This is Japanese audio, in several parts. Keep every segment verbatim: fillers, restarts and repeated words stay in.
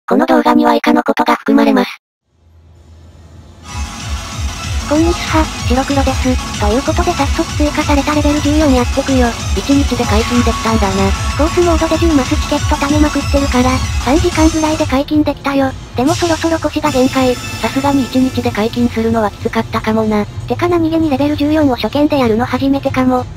この動画には以下のことが含まれます。 こんにちは、白黒です。ということで早速追加されたレベルじゅうよんやってくよ。 いちにちで解禁できたんだな。 コースモードでじゅうマスチケット貯めまくってるから、さんじかんぐらいで解禁できたよ。でもそろそろ腰が限界。 さすがにいちにちで解禁するのはきつかったかもな。 てか何気にレベルじゅうよんを初見でやるの初めてかも。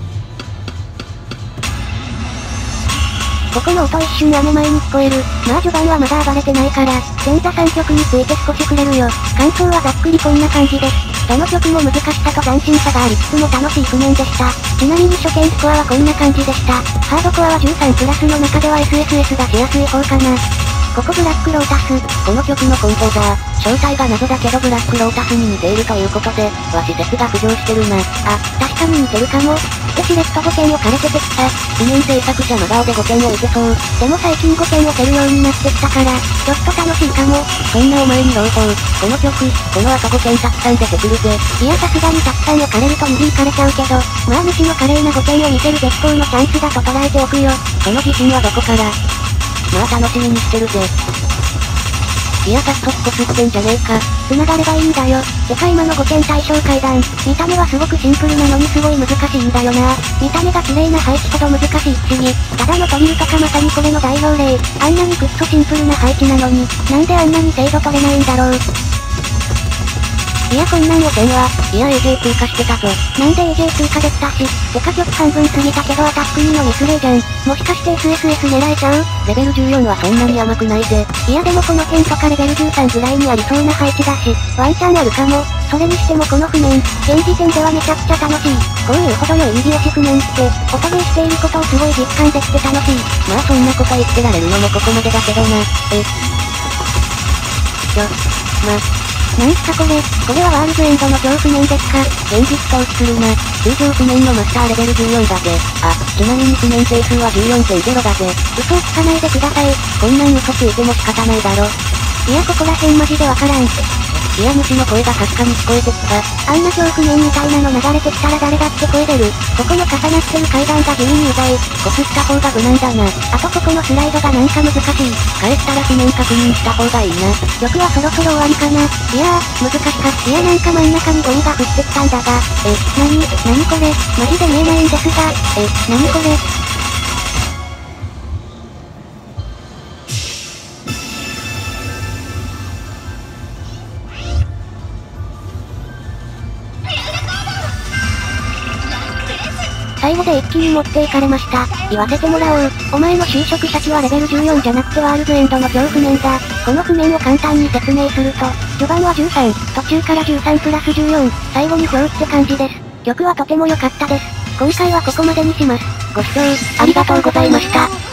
ここの音一瞬雨前に聞こえる。まあ序盤はまだ暴れてないから、前座さんきょくについて少し触れるよ。感想はざっくりこんな感じです。どの曲も難しさと斬新さがありつつも楽しい譜面でした。ちなみに初見スコアはこんな感じでした。ハードコアはじゅうさんプラスの中では エスエスエス がしやすい方かな。ここブラックロータス。 この曲のコンポーザー、正体が謎だけどブラックロータスに似ているということで、和紙説が浮上してるな。 あ、確かに似てるかも。でしれっとごけんを枯れててきた。 記念制作者真顔でごけんを打てそう。 でも最近ごけんを蹴るようになってきたから、ちょっと楽しいかも。 そんなお前に朗報。この曲、この後ごけんたくさん出てくるぜ。 いやさすがにたくさんを枯れると右行かれちゃうけど、まあ主の華麗なごけんを見せる絶好のチャンスだと捉えておくよ。 その自信はどこから？まあ楽しみにしてるぜ。いや早速こすってんじゃねえか。 繋がればいいんだよ。てか今のごけん対象階段、見た目はすごくシンプルなのにすごい難しいんだよな。見た目が綺麗な配置ほど難しい不思議。ただのトリルとかまさにこれの代表例。あんなにくっそシンプルな配置なのに、なんであんなに精度取れないんだろう。いやこんなんをせんわ。 いや エージェー 通過してたぞ。 なんで エージェー 通過できたし。てか曲半分過ぎたけどアタックにのミスレイじゃん。もしかして エスエスエス 狙えちゃう？ レベルじゅうよんはそんなに甘くないぜ。 いやでもこの辺とかレベルじゅうさんぐらいにありそうな配置だし、ワンチャンあるかも。それにしてもこの譜面、現時点ではめちゃくちゃ楽しい。こういうほど良い右押し譜面って、音ゲーしていることをすごい実感できて楽しい。 まあそんなこと言ってられるのもここまでだけどな。え。ちょ、ま、 なんすかこれ、これはワールズエンドの超譜面ですか？ 現実逃避するな。通常譜面のマスターレベルじゅうよんだぜ。あ、ちなみに譜面整数は じゅうよんてんゼロ だぜ。 嘘をつかないでください。 こんなん嘘ついても仕方ないだろ。 いやここら辺マジでわからん。 いや虫の声がかすかに聞こえてきた。 あんな超譜面みたいなの流れてきたら誰だって声出る。ここの重なってる階段が地味にうざい。 こすった方が無難だな。 あとここのスライドがなんか難しい。 帰ったら譜面確認した方がいいな。 曲はそろそろ終わりかな。いやー、難しかった。いやなんか真ん中にゴミが降ってきたんだが。え、なに、なにこれ、マジで見えないんですが。え、なにこれ。最後で一気に持っていかれました。言わせてもらおう。お前の就職先はレベルじゅうよんじゃなくてワールズエンドの超譜面だ。この譜面を簡単に説明すると、序盤はじゅうさん、途中からじゅうさんプラスじゅうよん、最後に表って感じです。曲はとても良かったです。今回はここまでにします。 ご視聴ありがとうございました。